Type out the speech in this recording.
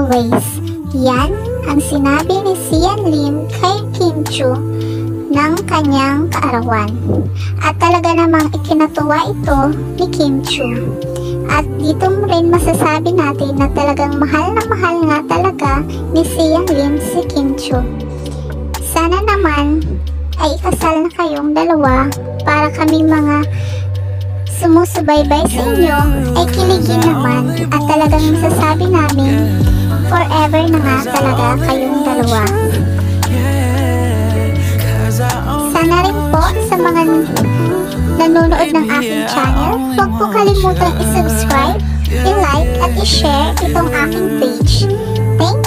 always. Yan ang sinabi ni Xian Lim kay Chiu ng kanyang kaarawan. At talaga namang ikinatuwa ito ni Chiu. At dito rin masasabi natin na talagang mahal na mahal nga talaga ni Xian Lim si Chiu. Sana naman ay ikasal na kayong dalawa para kami mga sumusubaybay sa inyo ay kiligin naman at talagang masasabi namin forever na nga talaga kayong dalawa. Sana rin po sa mga nanonood ng aking channel, huwag po kalimutang i-subscribe, i-like at i-share itong aking page. Thank